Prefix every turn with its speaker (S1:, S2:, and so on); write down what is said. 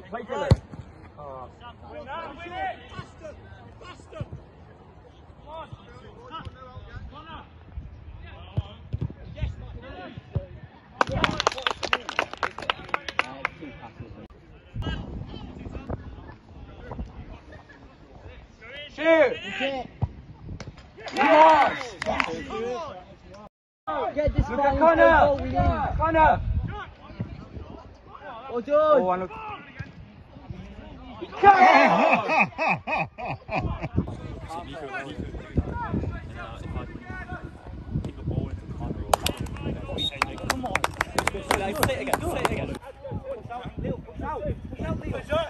S1: Play Dylan. Oh. Shoot! Yes!
S2: Get this
S1: Look
S2: ball.
S1: at Connor! Connor!
S2: Well done.
S1: Oh, and look.
S3: Come on. Say it again. Say it again. Push out, Leo. Push out. Push out, Leo.